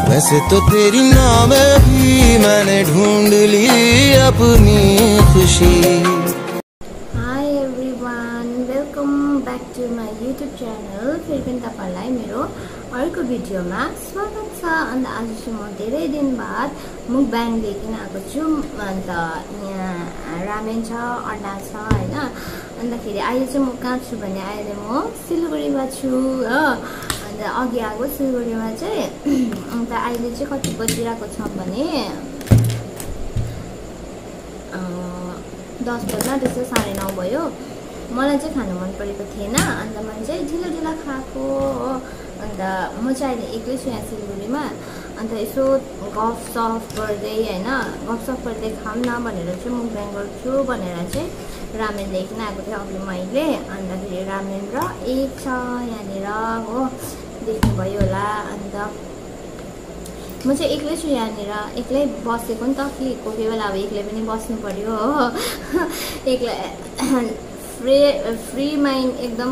वैसे तो तेरी नाम ही मैंने ढूंढ ली अपनी खुशी। Hi everyone, welcome back to my YouTube channel. फेरि पनि तपाईहरुलाई मेरो अर्को भिडियोमा स्वागत छ। अन्त आज चाहिँ म धेरै दिन बाद मुकब्याङ लिएर आएको छु। अन्त यहाँ रामेन छ, अन्डा छ हैन। अन्तखेरि अहिले चाहिँ म कहाँ छु भने अहिले म सिलगढीमा छु हो। अन्त अघि आएको सिलगढीमा चाहिँ अन्त अहिले चाहिँ कति बजिरहेको छ भने 10 बज्न त्यसो 9:30 भयो। मलाई चाहिँ खानु मन परेको थिएन, अन्त मैले चाहिँ ढिलो ढिलो खाएको हो। अन्त म चाहिँ अहिले एक्लै छु यहाँ सिलगढीमा। अन्त यसो गफसफ गर्दै हैन, गफसफ गर्दै खाऊँ न भनेर चाहिँ मुकब्याङ गर्छु भनेर चाहिँ रामेन लिएर आएको थिएँ अघि मैले। अन्तखेरि रामेन र एक छ यहाँनिर हो, देख्नुभयो होला। अन्त म चाहिँ एक्लै छु यहाँनिर, एक्लै बसेको नि त, कि कोही बेला अब एक्लै पनि बस्नु पर्यो हो। एक्लै फ्री माइन्ड एकदम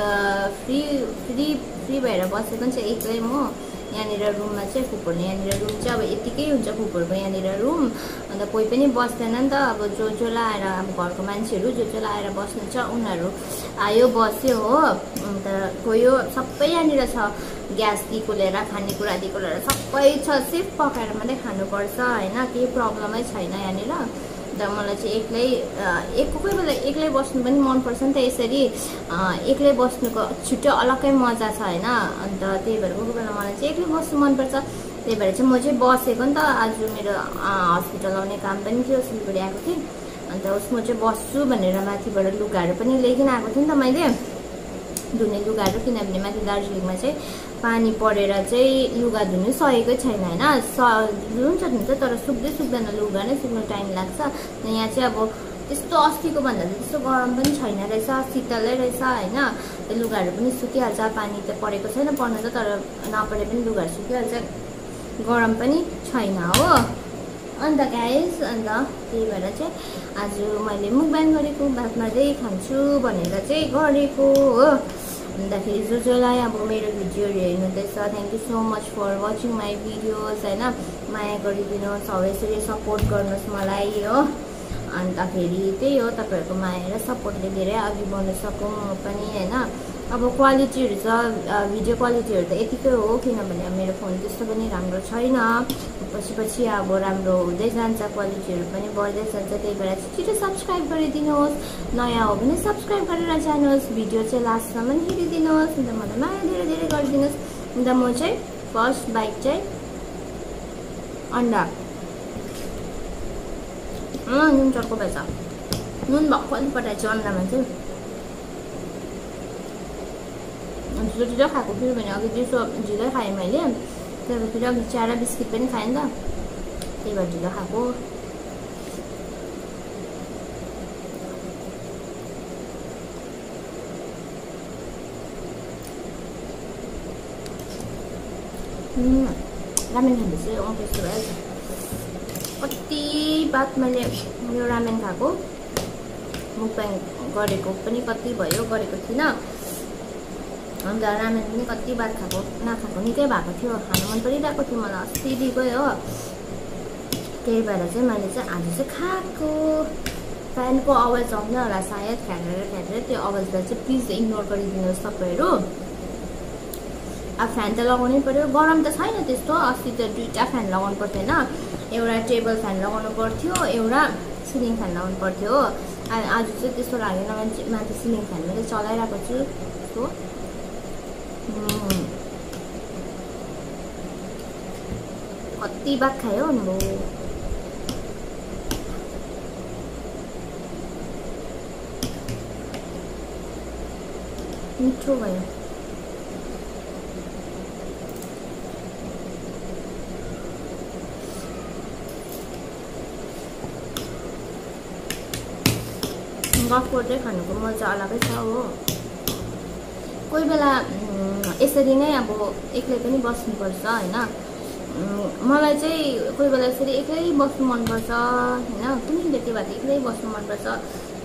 फ्री भएर बसेको नि चाहिँ एक्लै म यहाँनिर रुममा चाहिँ। फुपूहरु यहाँनिर रुम चाहिँ अब यतिकै हुन्छ फुपूहरुको यहाँनिर रुम। अन्त कोही पनि बस्दैन नि त, अब जो आएर अब घरको मान्छेहरू जो आएर बस्नुहुन्छ उनीहरू आयो बस्यो हो। अन्त गयो, सबै यहाँनिर छ, ग्यासदेखिको लिएर खानेकुरादेखिको लिएर सबै छ। सिर्फ पकाएर मात्रै खानुपर्छ हैन, केही प्रब्लमै छैन यहाँनिर। अन्त मलाई चाहिँ कोही बेला एक्लै बस्नु पनि मनपर्छ नि त। यसरी एक्लै बस्नुको छुट्टै अलग्गै मजा छ हैन। अन्त त्यही भएर कोही बेला मलाई चाहिँ एक्लै बस्नु मनपर्छ। त्यही भएर चाहिँ म चाहिँ बसेको नि त। आज मेरो हस्पिटल आउने काम पनि थियो, सिलगढी आएको थिएँ। अन्त म चाहिँ बस्छु भनेर माथिबाट लुगाहरू पनि लिएर आएको थिएँ नि त मैले, धुने लुगाहरू। किनभने माथि दार्जिलिङमा चाहिँ पानी परेर चाहिँ लुगा धुनु सकेकै छैन हैन। हुन्छ तर सुक्दैन, लुगा नै सुक्नु टाइम लाग्छ। यहाँ चाहिँ अब त्यस्तो अस्तिको भन्दा चाहिँ त्यस्तो गरम पनि छैन रहेछ, शीतलै रहेछ हैन। त्यो लुगाहरू पनि सुकिहाल्छ, पानी त परेको छैन, पर्नु त, तर नपरे पनि लुगाहरू सुकिहाल्छ, गरम पनि छैन हो। अन्त गाइस, अन्त त्यही भएर चाहिँ आज मैले मुकब्याङ गरेको, बात मार्दै खान्छु भनेर चाहिँ गरेको हो। अन्तखेरि जसलाई अब मेरो भिडियोहरू हेर्नुहुँदैछ, thank you so much for watching my videos हैन। माया गरिदिनुहोस्, हौ यसरी सपोर्ट गर्नुहोस् मलाई हो। अन्तखेरि त्यही हो, तपाईँहरूको माया र सपोर्टले धेरै अघि बढ्न सकौँ म पनि हैन। अब क्वालिटीहरू छ, भिडियो क्वालिटीहरू त यतिकै हो, किनभने मेरो फोन त्यस्तो पनि राम्रो छैन। पछि अब राम्रो हुँदै जान्छ, क्वालिटीहरू पनि बढ्दै जान्छ। त्यही भएर छिटो सब्सक्राइब गरिदिनुहोस्, नयाँ हो भने सब्सक्राइब गरेर जानुहोस्, भिडियो चाहिँ लास्टसम्म हेरिदिनुहोस्। अन्त मलाई माया धेरै गरिदिनुहोस्। अन्त म चाहिँ फर्स्ट बाइट चाहिँ अन्डा, नुन चर्को भएछ, नुन भक्कु अलिक पठाएछु अन्डामा चाहिँ। ढिलो खाएको फेरि भने अघि दिउँसो ढिलो खाएँ मैले, त्यही फेरि अघि चिया र बिस्किट पनि खाएँ नि त, त्यही भएर ढिलो खाएको। रामेन खाँदैछु त्यस्तो भइहाल्छ। कति बात मैले यो रामेन खाएको, मुकब्याङ गरेको पनि कति भयो, गरेको थिइनँ। अन्त रामेन पनि कति बात नखाएको निकै भएको थियो, खानु मन परिरहेको थियो मलाई अस्तिदेखिकै हो। त्यही भएर चाहिँ मैले चाहिँ आज चाहिँ खाएको। फ्यानको आवाज आउँदैन होला सायद, ख्याटेर त्यो आवाजलाई चाहिँ प्लिज इग्नोर गरिदिनुहोस् तपाईँहरू। अब फ्यान त लगाउनै पर्यो, गरम त छैन त्यस्तो। अस्ति त 2टा फ्यान लगाउनु पर्थ्यो होइन, एउटा टेबल फ्यान लगाउनु पर्थ्यो, एउटा सिलिङ फ्यान लगाउनु पर्थ्यो हो। आज चाहिँ त्यस्तो लागेन, माथि सिलिङ फ्यान मात्रै चलाइरहेको छु। हो कति बात खायो अनुभव। मिठो भयो। गफ गर्दै खानुको मजा अलगै छ हो। कोही बेला यसरी नै अब एक्लै पनि बस्नुपर्छ हैन। मलाई चाहिँ कोही बेला यसरी एक्लै बस्नु मनपर्छ हैन, कुनै व्यक्ति भए एक्लै बस्नु मनपर्छ,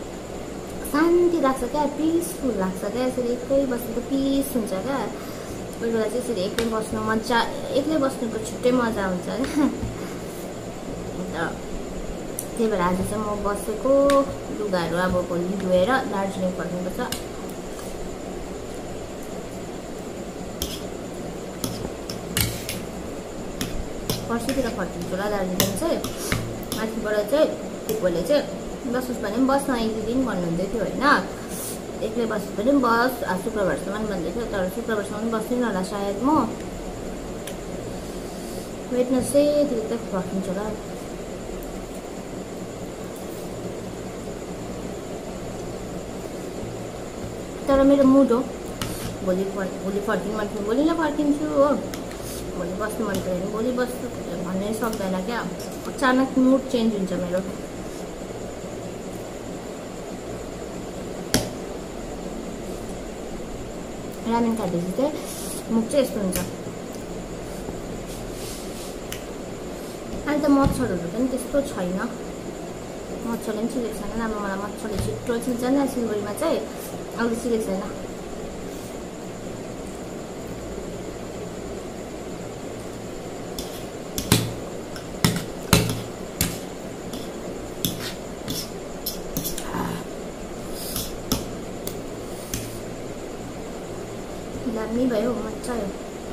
शान्ति लाग्छ क्या, पिसफुल लाग्छ क्या। यसरी एक्लै बसेको पिस हुन्छ क्या। कोही बेला चाहिँ यसरी एक्लै बस्नु मजा, एक्लै बस्नुको छुट्टै मजा हुन्छ होइन। अन्त त्यही भएर आज चाहिँ म बसेको, लुगाहरू अब भोलि धोएर दार्जिलिङ फर्किनुपर्छ। पर्सितिर फर्किन्छु होला दार्जिलिङ चाहिँ। माथिबाट चाहिँ फुपूले चाहिँ बसोस् भने पनि बस्न 1-2 दिन भन्नुहुँदै थियो होइन, एक्लै बसे पनि बस शुक्रबारसम्म भन्दै थियो, तर शुक्रबारसम्म पनि बस्दिनँ होला सायद म। वेडनेसडेतिर चाहिँ फर्किन्छु होला। तर मेरो मुड हो भोलि फर्किनु मन थियो भोलि नै फर्किन्छु हो, भोलि बस्नु मन थियो भने भोलि बस्छु भन्नै सक्दैन क्या, अचानक मुड चेन्ज हुन्छ मेरो। रामेन खाँदैछु चाहिँ मुख चाहिँ यस्तो हुन्छ। अहिले त मच्छरहरू पनि त्यस्तो छैन, मच्छरले पनि चिलेको छैन। अब मलाई मच्छरले छिट्टो चिल्छ नि सिलगढीमा चाहिँ, अहिले चिलेको छैन। दामी भयो, मजा आयो।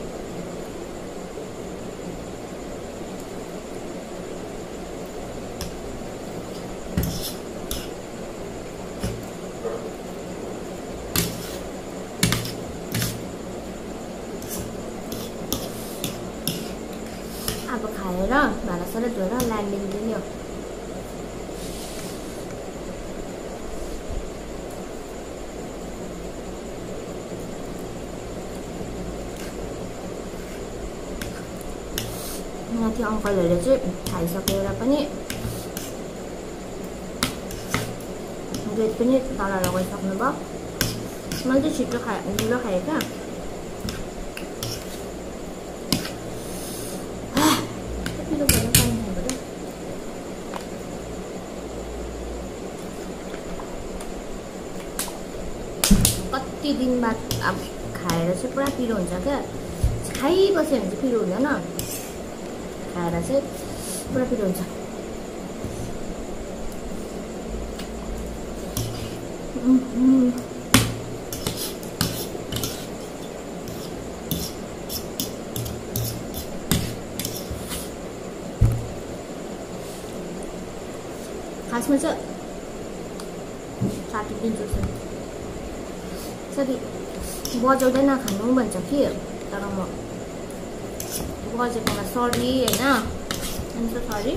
अब खाएर भाँडासाँडा धोएर ल्यान्डिङ दिने हो। माथि अङ्कलहरूले चाहिँ खाइसकेर पनि गेट पनि तल लगाइसक्नु भयो। मैले चाहिँ छिटो ढिलो खाएँ क्या। कति दिन बाद अब खाएर चाहिँ पुरा पिरो हुन्छ क्या, खाइबस्यो भने चाहिँ पिरो हुँदैन, खाएर चाहिँ पुरा पिरो हुन्छ। खासमा चाहिँ साटिदिन्छु साथी बजाउँदैन खानु भन्छ कि, तर म बजेकोमा सरी होइन, हुन्छ सरी।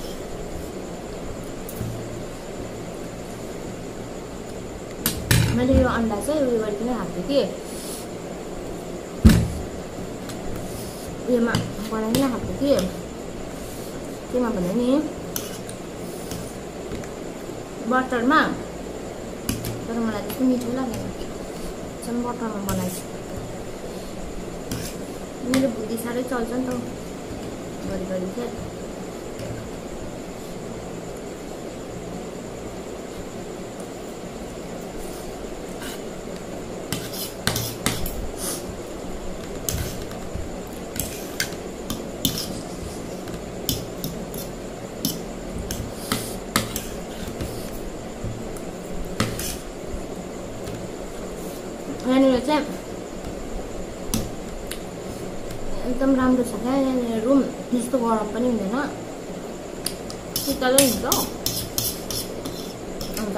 मैले यो अन्डा चाहिँ उयो गरिकन खाएको थिएँ कि, उयोमा बनाइकन खाएको थिएँ कि, केमा भन्दा नि बटरमा, तर मलाई त्यस्तो मिठो लागेन, चाहिँ बटरमा बनाएछु। मेरो बुद्धि साह्रै चल्छ नि त घरिघरि चाहिँ। यहाँनिर चाहिँ एकदम राम्रो छ क्या, यहाँनिर रुम त्यस्तो गरम पनि हुँदैन, शीतलै हुन्छ। अन्त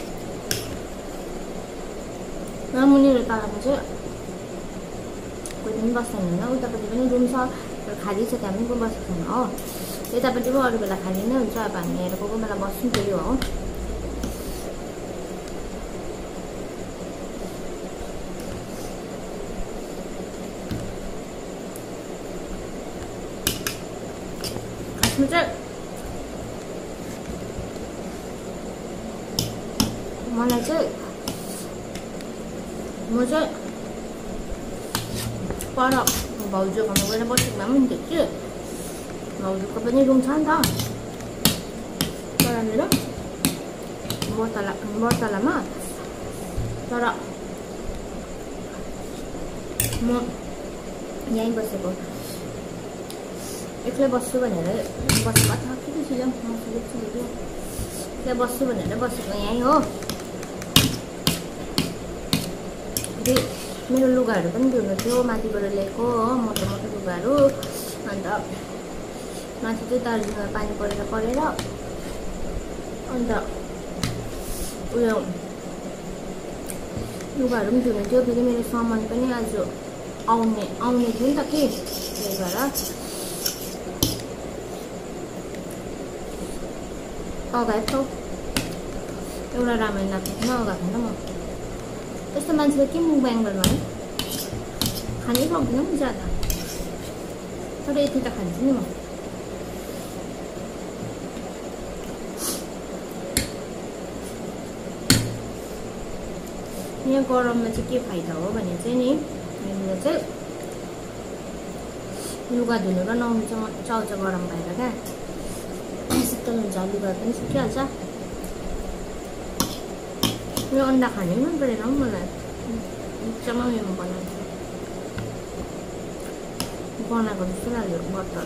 मुनिको तलमा चाहिँ कोही पनि बस्दैन होइन, उतापट्टि पनि रुम छ तर खाली छ, त्यहाँ पनि कोही बसेको छैन हो। यतापट्टि पो अरू बेला खाली नै हुन्छ, अब हामी हेरेको कोही बेला बस्नु पर्यो हो। मलाई चाहिँ म चाहिँ पर भाउजूको घरमा गएर बसेको भए पनि हुन्थ्यो कि, भाउजूको पनि रुम छ नि त परनिर बर्तलामा, तर म यहीँ बसेको एक्लै बस्छु भनेर बसेको थाकेको छु एक्लै बस्छु भनेर बसेको यहीँ हो। मेरो लुगाहरू पनि धुनु थियो माथिबाट ल्याएको हो मोटो मोटो लुगाहरू। अन्त माथि चाहिँ दार्जिलिङमा पानी परेर अन्त उयो लुगाहरू पनि धुनु थियो। फेरि मेरो सामान पनि आज आउने थियो नि त कि त्यही भएर अगाएको एउटा रामायण नाच्नु अगाएको थिएन म। त्यस्तो मान्छेले के मुख एङ्गलमा है खानै सक्दिनँ नि ज्यादा, तर यति त खान्छु नि म। यहाँ गरममा चाहिँ के फाइदा हो भने चाहिँ नि यहाँनिर चाहिँ लुगा धुनु र नुहाउनु चाहिँ मजा आउँछ गरम भएर क्या, शीतल हुन्छ लुगा पनि सुकिहाल्छ। यो अन्डा खानै मन परेन हौ मलाई, एकदमै उयोमा बनाएको जस्तो लाग्यो बटर।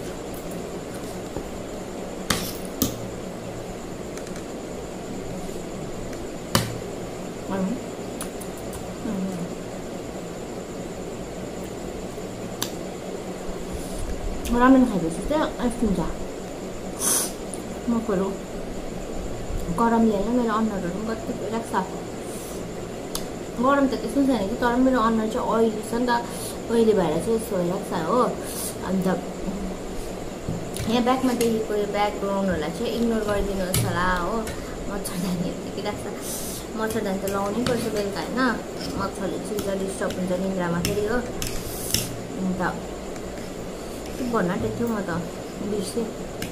रामेन खाएपछि चाहिँ यस्तो हुन्छ मुखहरू गरमले होइन मेरो अनुहारहरू पनि कति भइरहेको छ। गरम त त्यस्तो छैन कि, तर मेरो अनुहार चाहिँ ओइली छ नि त, ओइली भएर चाहिँ यस्तो भइरहेको छ हो। अन्त यहाँ ब्याकमा देखेको यो ब्याकग्राउन्डहरूलाई चाहिँ इग्नोर गरिदिनुहोस् होला हो। मच्छरदानीहरू देखिरहेको छ, मच्छरदानी त लाउनै पर्छ बेलुका होइन, मच्छरले चाहिँ डिस्टर्ब हुन्छ निन्द्रामा फेरि हो। अन्त के भन्न आँटेको थियो म त बिर्सेँ।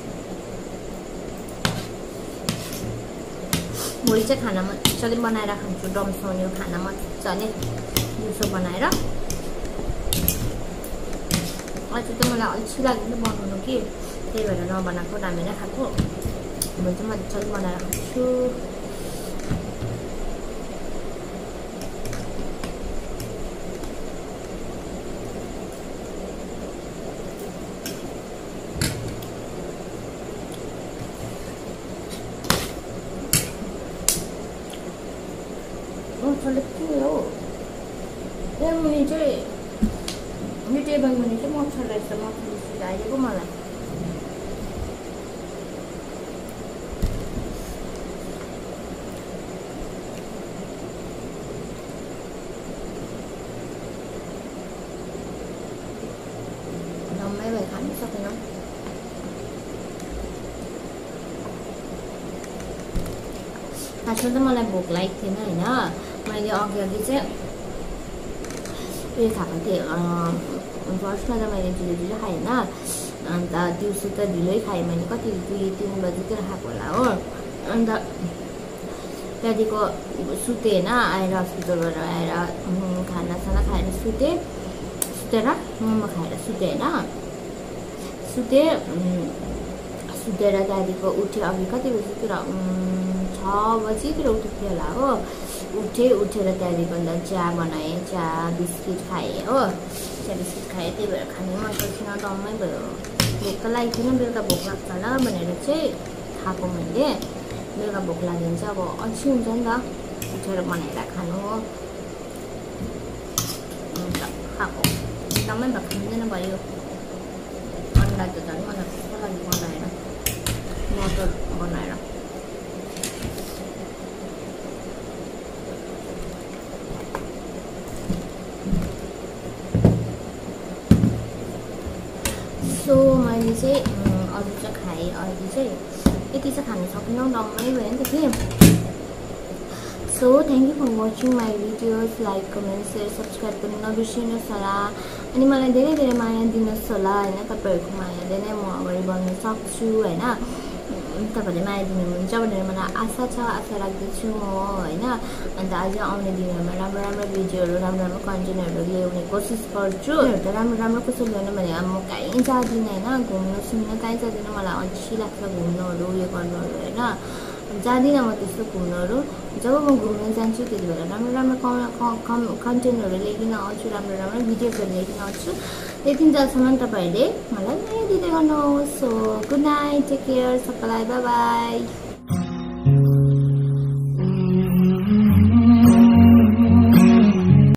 भोलि चाहिँ खाना मजाले बनाएर खान्छु, डम्साउने खाना मजाले दिउँसो बनाएर। आज चाहिँ मलाई अल्छी लाग्यो बनाउनु कि, त्यही भएर नबनाएको रामेन खाएको। भोलि चाहिँ मजाले बनाएर खान्छु। मच्छरले के हो त्यहाँ मुनि चाहिँ यो टेबल मुनि चाहिँ मच्छर रहेछ, मच्छरले सिकाइदिएको मलाई। डम्मै भए खानु सकेन। खासमा त मलाई भोक लागेको थिएन होइन, मैले अघि चाहिँ उयो खाएको थिएँ। फर्स्टमा त मैले ढिलो खाएँ होइन, अन्त दिउँसो त ढिलै खाएँ मैले, कति 2-3 बजीतिर खाएको होला हो। अन्त त्यहाँदेखिको सुतेँ होइन, आएर हस्पिटलबाट आएर खानासाना खाएर सुतेर मोमो खाएर सुतेँ होइन। सुतेर त्यहाँदेखिको उठेँ अघि कति बजीतिर 6 बजीतिर उठेको होला हो। उठेर त्यहाँदेखि अन्त चिया बनाएँ, चिया बिस्किट खाएँ हो। चिया बिस्किट खाएँ, त्यही भएर खानै मन पर्दैन, डम्मै भयो। भोक त लागेको थिएन, बेलुका भोक लाग्छ होला भनेर चाहिँ खाएको मैले। बेलुका भोक लाग्यो भने चाहिँ अब अल्छी हुन्छ नि त, उठेर बनाएर खानु हो। अन्त खाएको एकदमै भए खाँदैन भयो। अन्डा त झन् मलाई कस्तो लाग्यो बनाएर, मटर बनाएर। सो मैले चाहिँ अरू चाहिँ खाएँ, अहिले चाहिँ यति चाहिँ खानु सकिनँ, डम्मै भयो नि त कि। So thank you for watching my videos, like comment share subscribe गर्नु नबिर्सिनुहोस् होला। अनि मलाई धेरै धेरै माया दिनुहोस् होला होइन, तपाईँहरूको मायाले नै म अगाडि बढ्न सक्छु होइन। तपाईँहरूले माया दिनुहुन्छ भनेर मलाई आशा छ, आशा राख्दछु म होइन। अन्त अझ आउने दिनहरूमा राम्रो भिडियोहरू, राम्रो कन्टेन्टहरू ल्याउने कोसिस गर्छु। त राम्रो कसरी ल्याउनु भने अब म कहीँ जाँदिनँ होइन, घुम्नु सुम्नु कहीँ जाँदिनँ, मलाई अल्छी लाग्छ घुम्नुहरू उयो गर्नुहरू होइन। जाँदिनँ म त्यस्तो घुम्नहरू। जब म घुम्न जान्छु त्यति बेला राम्रो राम्रो कन्टेन्टहरू लिएर आउँछु, राम्रो राम्रो भिडियोजहरू लिएर आउँछु। त्यतिन्जेलसम्म तपाईँहरूले मलाई नयाँ दिँदै गर्नुहोस्। So good night, take care सबैलाई, बाई बाई।